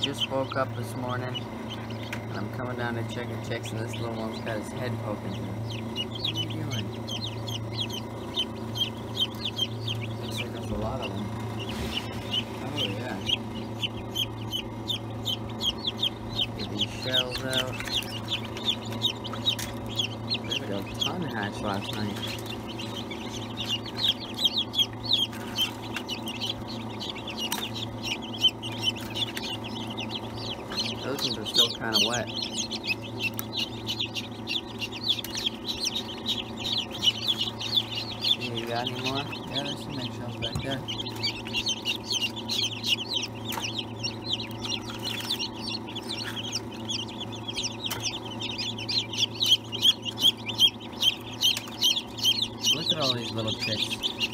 just woke up this morning, and I'm coming down to check the chicks, and this little one's got his head poking through. What are you doing? Looks like there's a lot of them. Oh yeah. Get these shells out. There's like a ton hatched last night. Those ones are still kind of wet. You got any more? Yeah, there's some eggshells back there. Look at all these little chicks.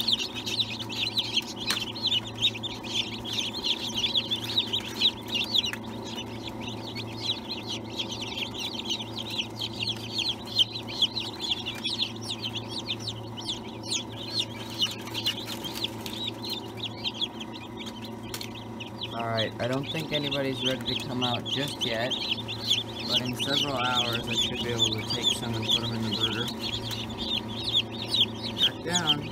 Alright, I don't think anybody's ready to come out just yet, but in several hours I should be able to take some and put them in the brooder. Back down.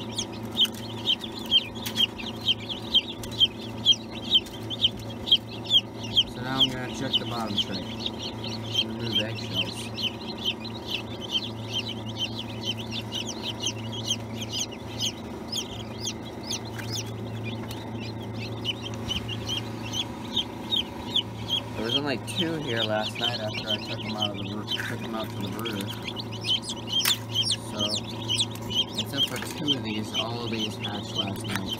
So now I'm going to check the bottom tray. Remove the eggshells. There was only 2 here last night after I took them out to the brooder. So, except for 2 of these, all of these hatched last night.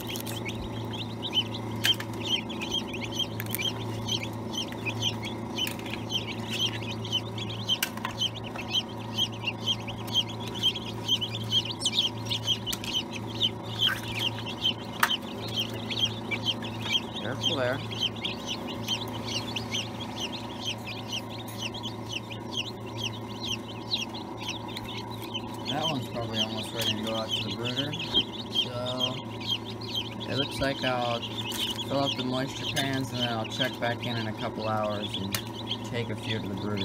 Careful there. That one's probably almost ready to go out to the brooder. So, it looks like I'll fill up the moisture pans and then I'll check back in a couple hours and take a few to the brooder.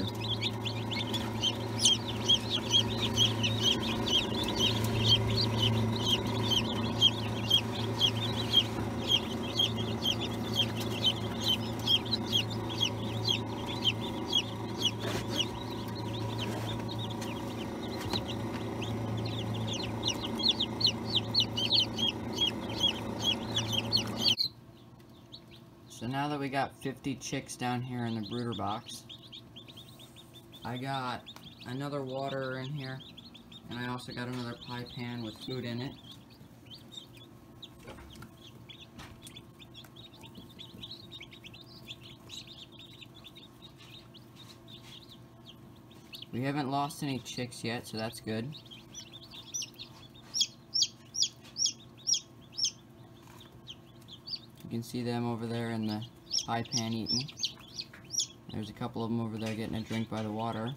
So now that we got 50 chicks down here in the brooder box, I got another water in here, and I also got another pie pan with food in it. We haven't lost any chicks yet, so that's good. You can see them over there in the pie pan eating. There's a couple of them over there getting a drink by the water.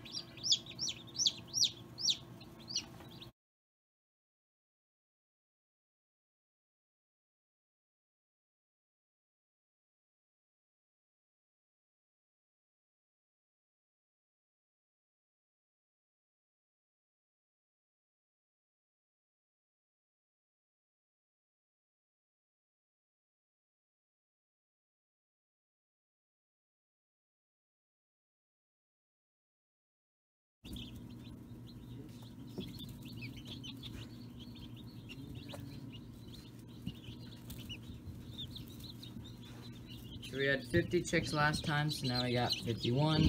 So we had 50 chicks last time, so now we got 51,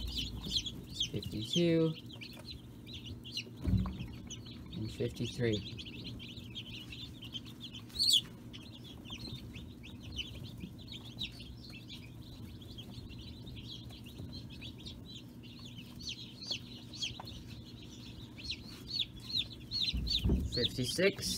52, and 53. $56.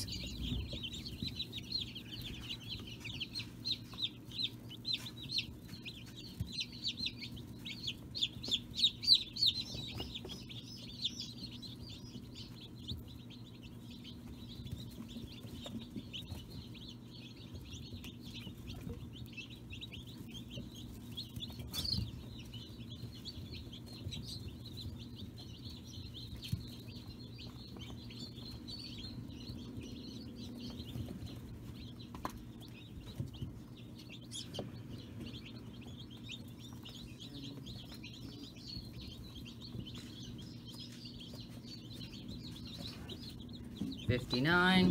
69.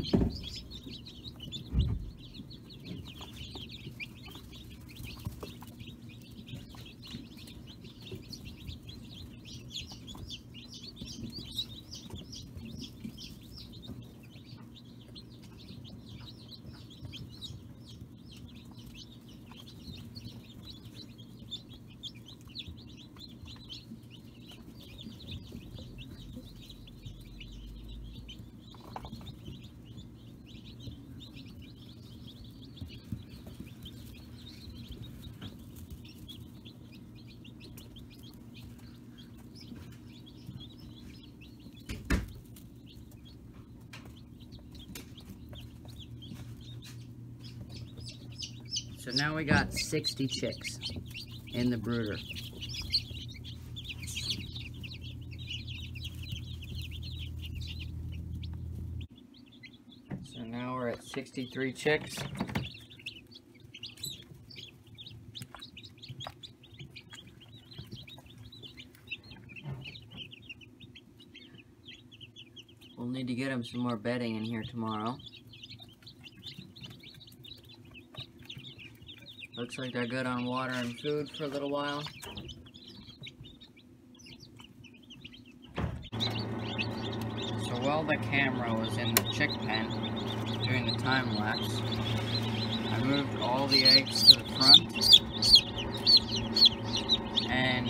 So now we got 60 chicks in the brooder. So now we're at 63 chicks. We'll need to get them some more bedding in here tomorrow. Looks like they're good on water and food for a little while. So while the camera was in the chick pen doing the time lapse, I moved all the eggs to the front, and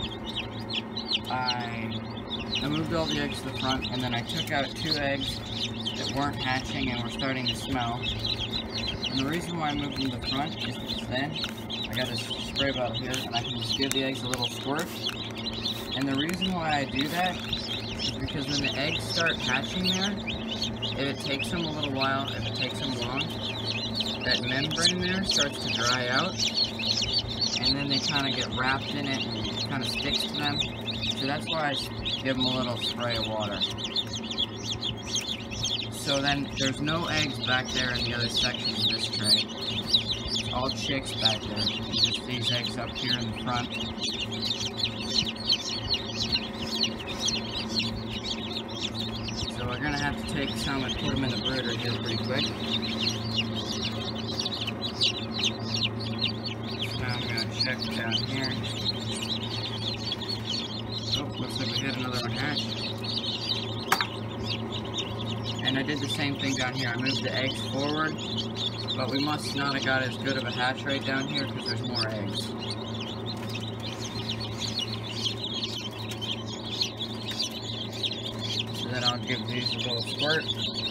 I moved all the eggs to the front, and then I took out 2 eggs that weren't hatching and were starting to smell. And the reason why I moved them to the front is because then I got this spray bottle here and I can just give the eggs a little squirt. And the reason why I do that is because when the eggs start hatching there, if it takes them a little while, if it takes them long, that membrane there starts to dry out, and then they kind of get wrapped in it and it kind of sticks to them. So that's why I give them a little spray of water. So then there's no eggs back there in the other sections of this tray. It's all chicks back there. Just these eggs up here in the front. So we're gonna have to take some and put them in the brooder here pretty quick. So now I'm gonna check down here. Oh, looks like we hit another one hatch. And I did the same thing down here. I moved the eggs forward, but we must not have got as good of a hatch rate down here because there's more eggs. So then I'll give these a little squirt.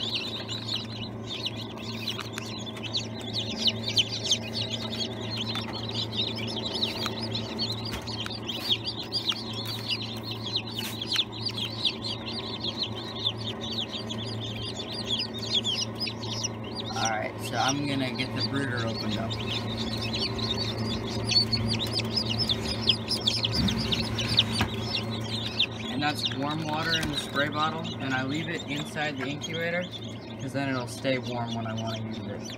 Alright, so I'm gonna get the brooder opened up. And that's warm water in the spray bottle, and I leave it inside the incubator, because then it'll stay warm when I want to use it.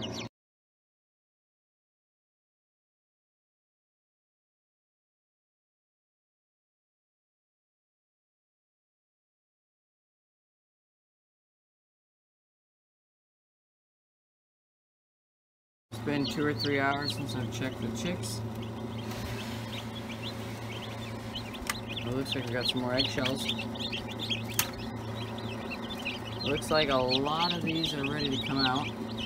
It's been 2 or 3 hours since I've checked the chicks. It looks like we got some more eggshells. Looks like a lot of these are ready to come out.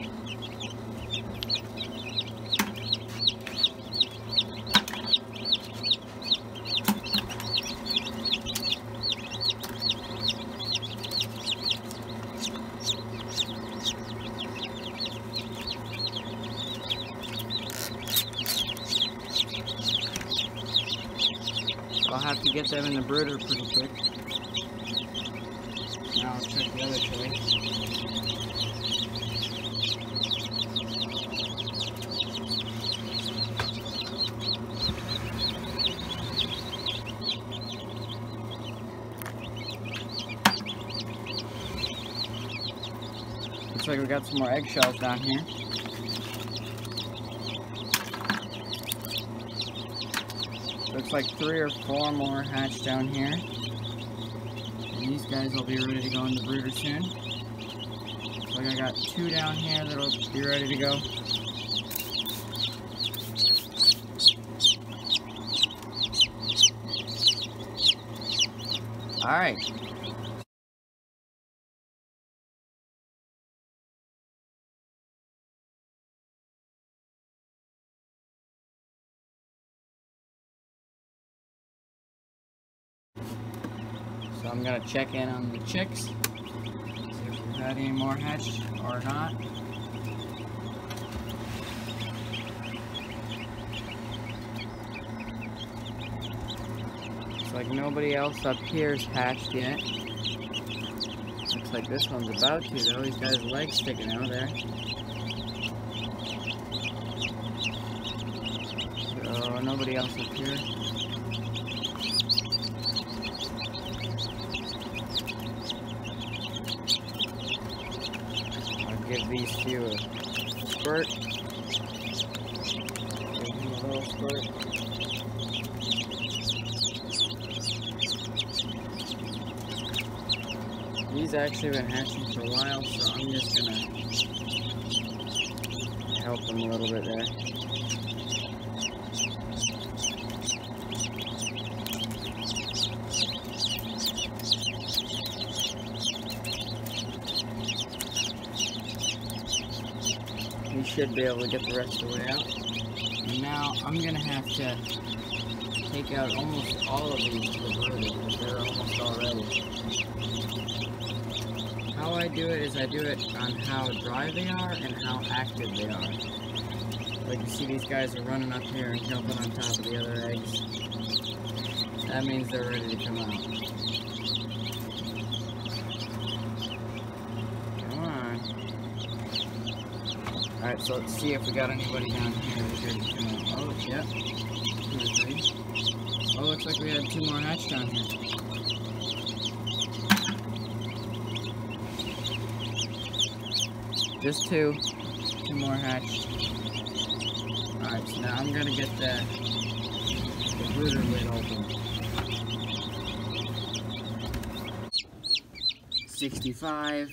I'll have to get them in the brooder pretty quick. Now I'll check the other tray. Looks like we got some more eggshells down here. Looks like 3 or 4 more hatched down here. And these guys will be ready to go in the brooder soon. like I got 2 down here that'll be ready to go. Alright. So I'm gonna check in on the chicks, see if we've had any more hatched or not. Looks like nobody else up here's hatched yet. Looks like this one's about to though. He's got his legs sticking out there. So nobody else up here. Give these few a squirt. Give him a little squirt. These actually been hatching for a while, so I'm just gonna help them a little bit there. We should be able to get the rest of the way out. And now I'm gonna have to take out almost all of these to the brooder because they're almost all ready. How I do it is I do it on how dry they are and how active they are. Like you see these guys are running up here and jumping on top of the other eggs. That means they're ready to come out. Alright, so let's see if we got anybody down here who's ready to come out. Oh, yep. 2 or 3. Oh, looks like we had 2 more hatched down here. Just 2. 2 more hatched. Alright, so now I'm gonna get the brooder lid open. 65.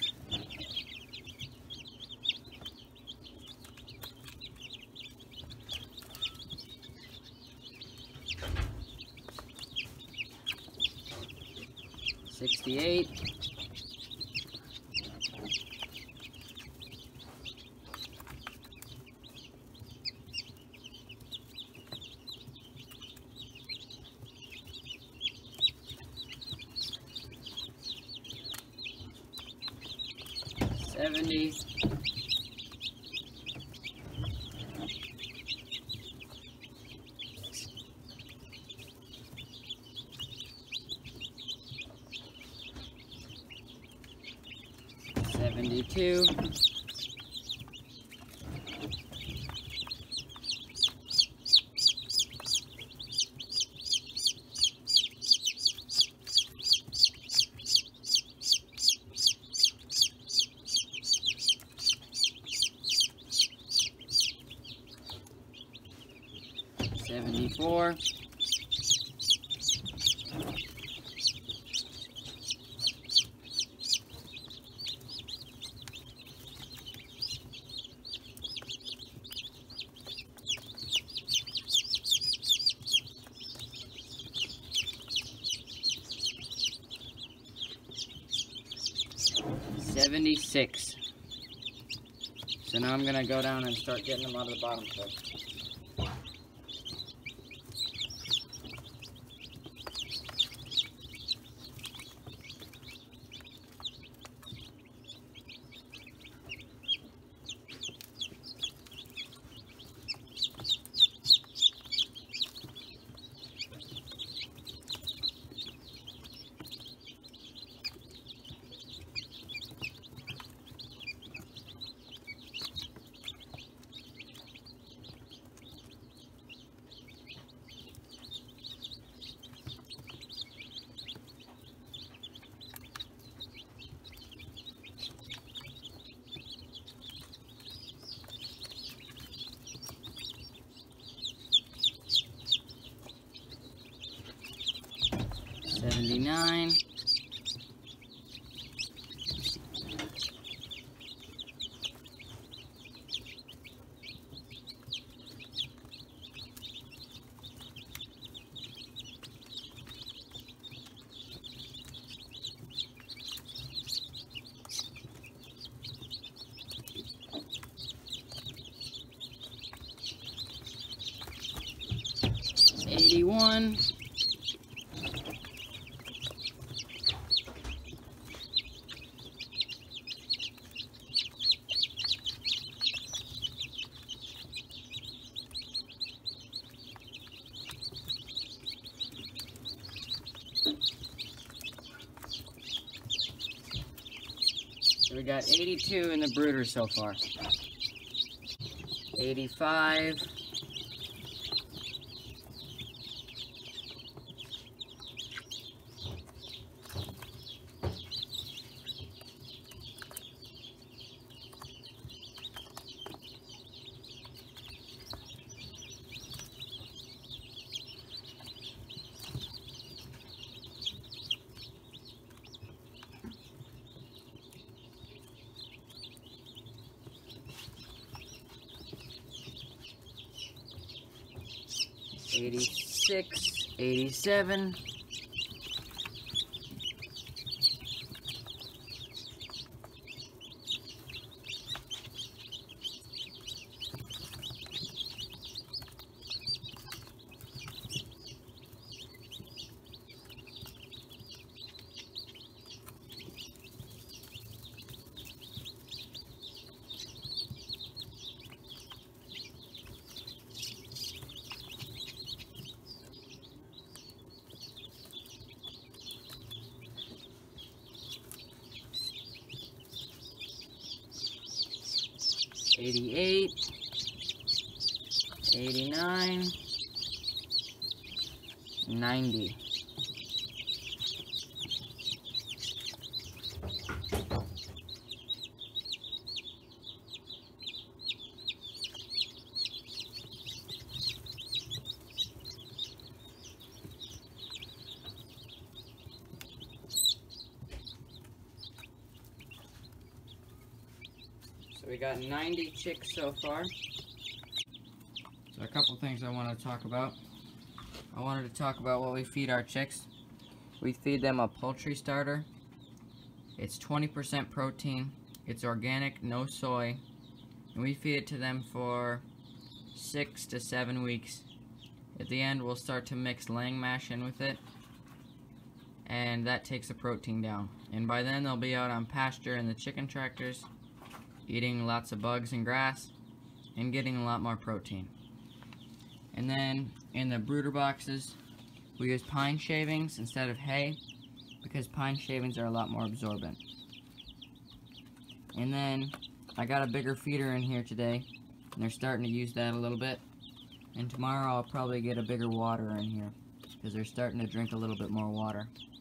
68. 70. 72. 74. 76. So now I'm gonna go down and start getting them out of the bottom clip. '79. 81. So we got 82 in the brooder so far. 85. '86, '87. '88, '89, '90. So we got 90 chicks so far. So a couple things I want to talk about. I wanted to talk about what we feed our chicks. We feed them a poultry starter. It's 20% protein. It's organic, no soy. And we feed it to them for 6 to 7 weeks. At the end, we'll start to mix laying mash in with it. And that takes the protein down. And by then, they'll be out on pasture in the chicken tractors, eating lots of bugs and grass, and getting a lot more protein. And then in the brooder boxes, we use pine shavings instead of hay, because pine shavings are a lot more absorbent. And then I got a bigger feeder in here today, and they're starting to use that a little bit. And tomorrow I'll probably get a bigger water in here, because they're starting to drink a little bit more water.